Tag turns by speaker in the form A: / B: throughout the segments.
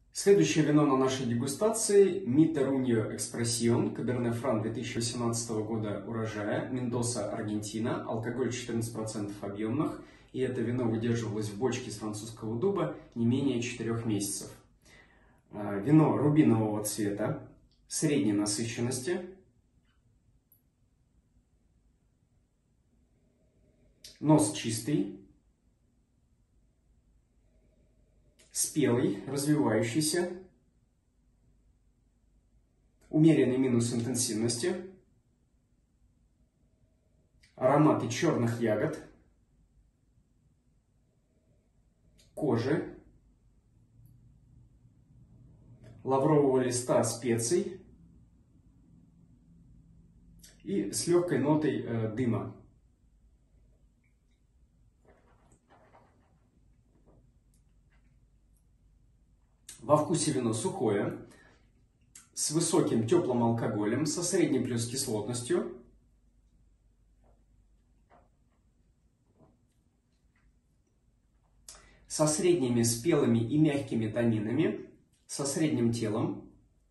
A: Следующее вино на нашей дегустации – Митеруньо Экспрессион, Каберне Фран 2018 года урожая, Мендоса, Аргентина, алкоголь 14% объемных, и это вино выдерживалось в бочке из французского дуба не менее 4 месяцев. Вино рубинового цвета, средней насыщенности, нос чистый, спелый, развивающийся, умеренный минус интенсивности, ароматы черных ягод, кожи, лаврового листа, специй и с легкой нотой дыма. Во вкусе вино сухое, с высоким теплым алкоголем, со средней плюс кислотностью. Со средними спелыми и мягкими танинами, со средним телом.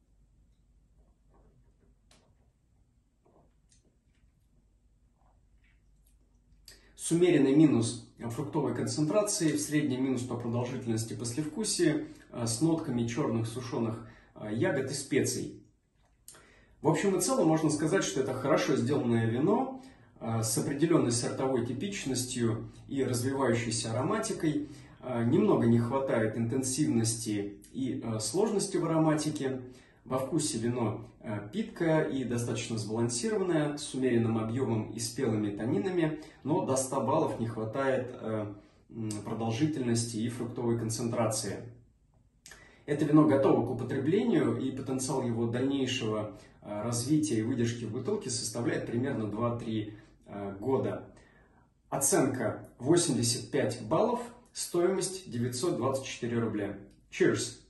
A: С умеренной минус фруктовой концентрацией, в среднем минус по продолжительности послевкусия, с нотками черных сушеных ягод и специй. В общем и целом можно сказать, что это хорошо сделанное вино с определенной сортовой типичностью и развивающейся ароматикой. Немного не хватает интенсивности и сложности в ароматике. Во вкусе вино питкое и достаточно сбалансированное, с умеренным объемом и спелыми танинами, но до 100 баллов не хватает продолжительности и фруктовой концентрации. Это вино готово к употреблению, и потенциал его дальнейшего развития и выдержки в бутылке составляет примерно 2-3 года. Оценка 85 баллов, стоимость 924 рубля. Cheers!